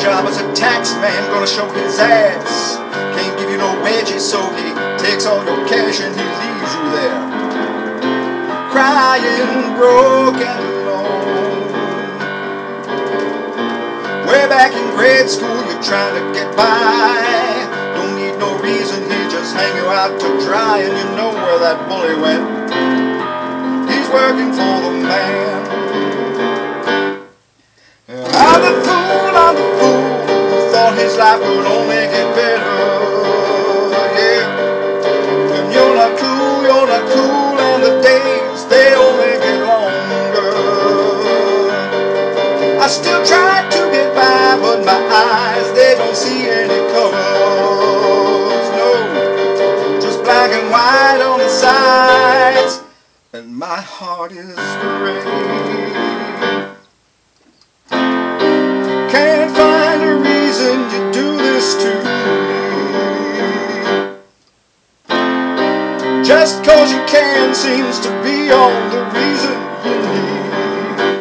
job as a tax man, gonna show his ass. Can't give you no wages, so he takes all your cash and he leaves you there, crying, broke and alone. Way back in grade school, you're trying to get by. Don't need no reason, he just hang you out to dry. And you know where that bully went. He's working for the man. I'm the fool who thought his life would only get better. Yeah, and you're not cool, and the days, they only get longer. I still try to get by, but my eyes, they don't see any colors. No, just black and white on the sides, and my heart is gray. Can't find a reason you do this to me. Just cause you can seems to be all the reason you need.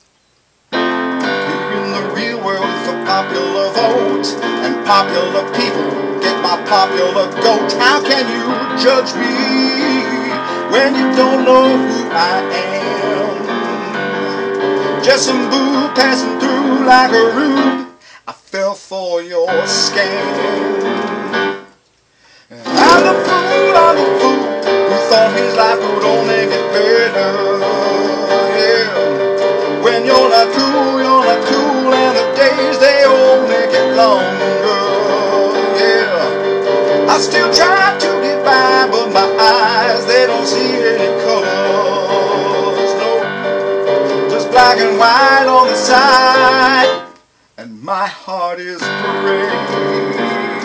In the real world for popular vote, and popular people get my popular goat. How can you judge me when you don't know who I am? Just some boo passing through like a rube. I fell for your scam. I'm the fool who thought his life would only get better. Yeah, when you're not cool, and the days, they only get longer. Yeah, I still try to get by, but my eyes, they don't see any colors. No, just black and white on the side, and my heart is gray.